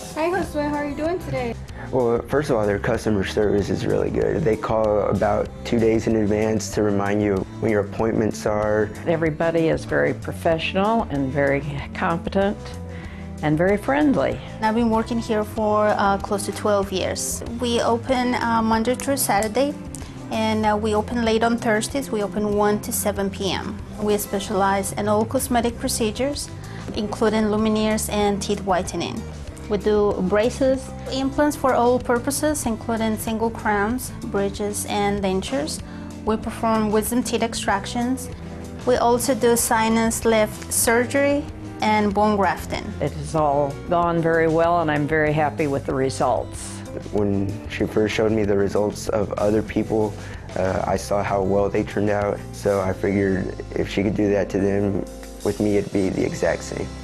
Hi Josue, how are you doing today? Well, first of all, their customer service is really good. They call about 2 days in advance to remind you when your appointments are. Everybody is very professional and very competent and very friendly. I've been working here for close to 12 years. We open Monday through Saturday, and we open late on Thursdays. We open 1 to 7 p.m. We specialize in all cosmetic procedures, including lumineers and teeth whitening. We do braces, implants for all purposes, including single crowns, bridges, and dentures. We perform wisdom teeth extractions. We also do sinus lift surgery and bone grafting. It has all gone very well, and I'm very happy with the results. When she first showed me the results of other people, I saw how well they turned out. So I figured if she could do that to them, with me it'd be the exact same.